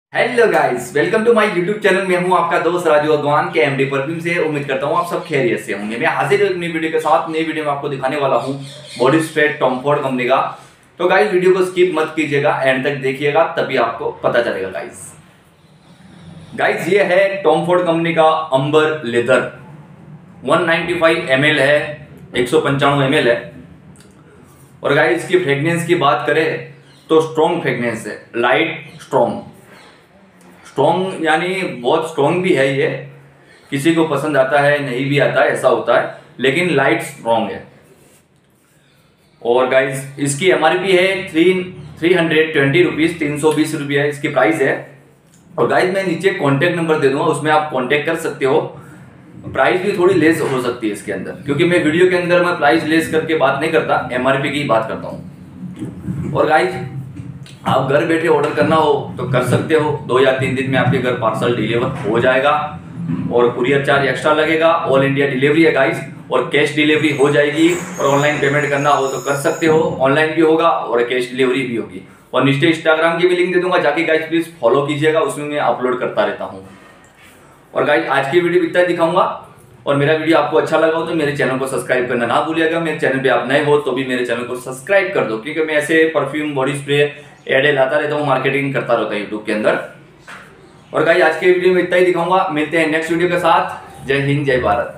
Hello guys, welcome to my YouTube channel. मैं हूं आपका दोस्त राजू अगवान के एमडी परफ्यूम से। उम्मीद करता हूं आप सब खैरियत से होंगे। मैं हाजिर हूं एक नई वीडियो के साथ। नई वीडियो में आपको दिखाने वाला हूं body spray Tom Ford company का। तो गाइस वीडियो को स्किप मत कीजिएगा, एंड तक देखिएगा तभी आपको पता चलेगा। गाइस ये है टॉम फोर्ड कंपनी का अंबर लेदर 195 ml है, 195 ml है। और गाइस इसकी फ्रेग्रेंस की बात करें तो स्ट्रॉन्ग फ्रेग्रेंस है, लाइट स्ट्रॉन्ग यानी बहुत स्ट्रॉन्ग भी है। ये किसी को पसंद आता है, नहीं भी आता है, ऐसा होता है, लेकिन लाइट स्ट्रॉन्ग है। और गाइस इसकी एमआरपी है 320 रुपीज, 320 रुपये इसकी प्राइस है। और गाइस मैं नीचे कॉन्टेक्ट नंबर दे दूंगा, उसमें आप कॉन्टेक्ट कर सकते हो। प्राइस भी थोड़ी लेस हो सकती है इसके अंदर, क्योंकि मैं वीडियो के अंदर मैं प्राइस लेस करके बात नहीं करता, एमआरपी की बात करता हूँ। और गाइस आप घर बैठे ऑर्डर करना हो तो कर सकते हो, 2 या 3 दिन में आपके घर पार्सल डिलीवर हो जाएगा। और कुरियर चार्ज एक्स्ट्रा लगेगा। ऑल इंडिया डिलीवरी है गाइस, और कैश डिलीवरी हो जाएगी। और ऑनलाइन पेमेंट करना हो तो कर सकते हो, ऑनलाइन भी होगा और कैश डिलीवरी भी होगी। और नीचे इंस्टाग्राम की भी लिंक दे दूंगा, जाके गाइस प्लीज फॉलो कीजिएगा, उसमें मैं अपलोड करता रहता हूँ। और गाइस आज की वीडियो इतना दिखाऊंगा। और मेरा वीडियो आपको अच्छा लगा हो तो मेरे चैनल को सब्सक्राइब करना ना भूलिएगा। मेरे चैनल पे आप नए हो तो भी मेरे चैनल को सब्सक्राइब कर दो, क्योंकि मैं ऐसे परफ्यूम बॉडी स्प्रे एड लाता रहता हूँ, मार्केटिंग करता रहता हूँ यूट्यूब के अंदर। और गाइस आज के वीडियो में इतना ही दिखाऊंगा। मिलते हैं नेक्स्ट वीडियो के साथ। जय हिंद, जय भारत।